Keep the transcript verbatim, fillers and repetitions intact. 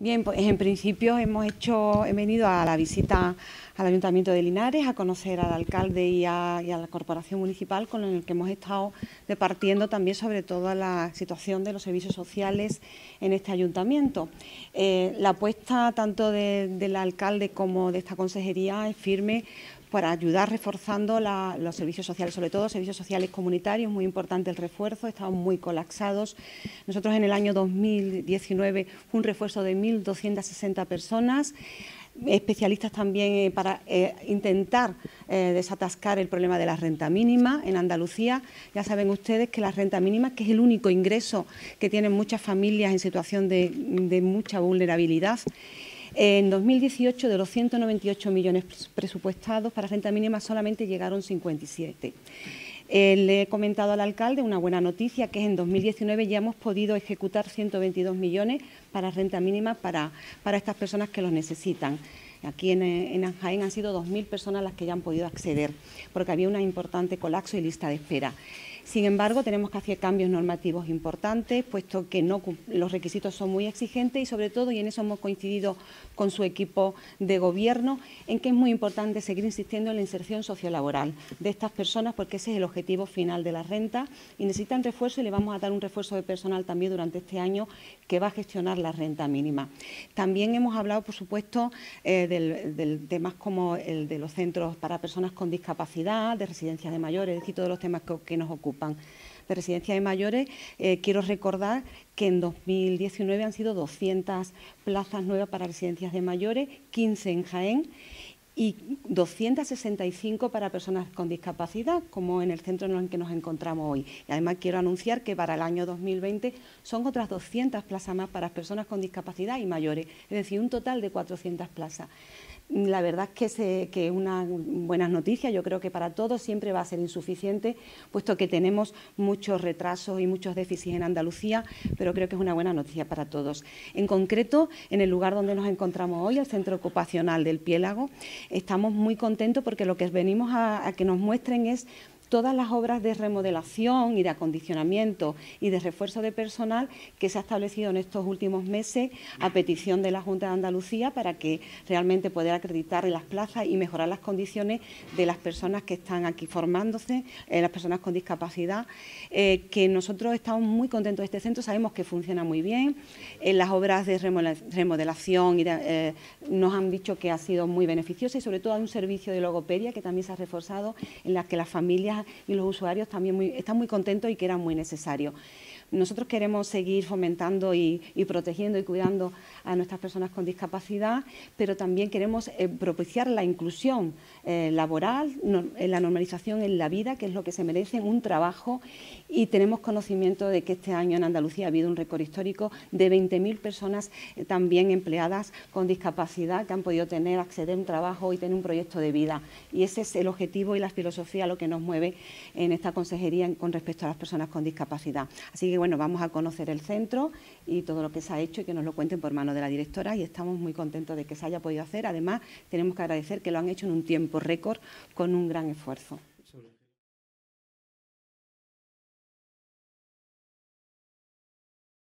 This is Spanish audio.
Bien, pues en principio hemos hecho, he venido a la visita al Ayuntamiento de Linares a conocer al alcalde y a, y a la Corporación Municipal, con el que hemos estado departiendo también sobre toda la situación de los servicios sociales en este ayuntamiento. Eh, la apuesta tanto de, del alcalde como de esta consejería es firme para ayudar reforzando la, los servicios sociales, sobre todo servicios sociales comunitarios, muy importante el refuerzo, estamos muy colapsados. Nosotros en el año dos mil diecinueve fue un refuerzo de mil doscientas sesenta personas, especialistas también eh, para eh, intentar eh, desatascar el problema de la renta mínima en Andalucía. Ya saben ustedes que la renta mínima, que es el único ingreso que tienen muchas familias en situación de, de mucha vulnerabilidad. En dos mil dieciocho, de los ciento noventa y ocho millones presupuestados para renta mínima, solamente llegaron cincuenta y siete. Eh, le he comentado al alcalde una buena noticia, que es en dos mil diecinueve ya hemos podido ejecutar ciento veintidós millones para renta mínima para, para estas personas que los necesitan. Aquí en, en Jaén han sido dos mil personas las que ya han podido acceder, porque había un importante colapso y lista de espera. Sin embargo, tenemos que hacer cambios normativos importantes, puesto que no, los requisitos son muy exigentes y, sobre todo, y en eso hemos coincidido con su equipo de gobierno, en que es muy importante seguir insistiendo en la inserción sociolaboral de estas personas, porque ese es el objetivo final de la renta y necesitan refuerzo, y le vamos a dar un refuerzo de personal también durante este año que va a gestionar la renta mínima. También hemos hablado, por supuesto, eh, del, del temas como el de los centros para personas con discapacidad, de residencias de mayores, es decir, todos los temas que, que nos ocupan. De residencia de mayores, eh, quiero recordar que en dos mil diecinueve han sido doscientas plazas nuevas para residencias de mayores, quince en Jaén y doscientas sesenta y cinco para personas con discapacidad, como en el centro en el que nos encontramos hoy. Y además quiero anunciar que para el año dos mil veinte son otras doscientas plazas más para personas con discapacidad y mayores, es decir, un total de cuatrocientas plazas. La verdad es que, se, que una buena noticia, yo creo que para todos siempre va a ser insuficiente, puesto que tenemos muchos retrasos y muchos déficits en Andalucía, pero creo que es una buena noticia para todos. En concreto, en el lugar donde nos encontramos hoy, el Centro Ocupacional del Piélago, estamos muy contentos porque lo que venimos a, a que nos muestren es todas las obras de remodelación y de acondicionamiento y de refuerzo de personal que se ha establecido en estos últimos meses a petición de la Junta de Andalucía para que realmente poder acreditar en las plazas y mejorar las condiciones de las personas que están aquí formándose, eh, las personas con discapacidad, eh, que nosotros estamos muy contentos de este centro, sabemos que funciona muy bien, eh, las obras de remodelación y de, eh, nos han dicho que ha sido muy beneficiosa y sobre todo hay un servicio de logopedia que también se ha reforzado, en la que las familias y los usuarios también muy, están muy contentos y que era muy necesario. Nosotros queremos seguir fomentando y, y protegiendo y cuidando a nuestras personas con discapacidad, pero también queremos eh, propiciar la inclusión eh, laboral, no, la normalización en la vida, que es lo que se merecen, un trabajo, y tenemos conocimiento de que este año en Andalucía ha habido un récord histórico de veinte mil personas eh, también empleadas con discapacidad que han podido tener, acceder a un trabajo y tener un proyecto de vida. Y ese es el objetivo y la filosofía, lo que nos mueve en esta consejería con respecto a las personas con discapacidad. Así que, bueno, vamos a conocer el centro y todo lo que se ha hecho y que nos lo cuenten por mano de la directora, y estamos muy contentos de que se haya podido hacer. Además, tenemos que agradecer que lo han hecho en un tiempo récord con un gran esfuerzo.